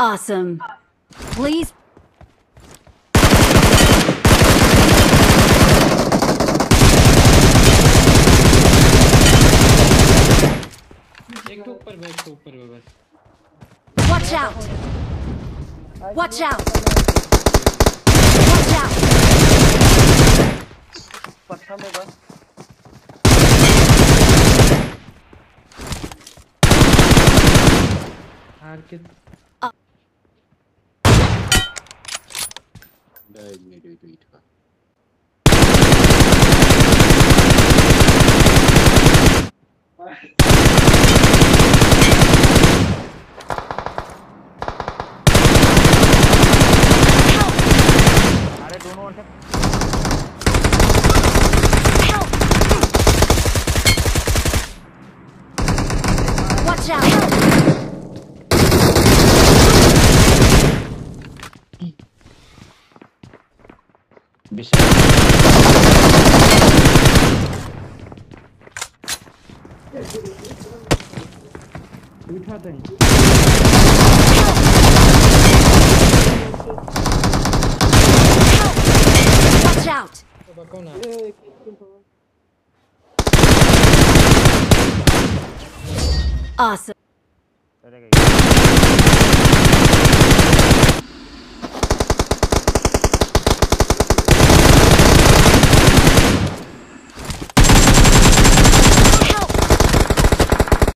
Awesome. Please. एक तो ऊपर बस Watch out! Watch out! Watch out! पत्थर में बस हार के अरे दोनों अंदर Watch out! उठाते हैं Watch out! कौन है Awesome.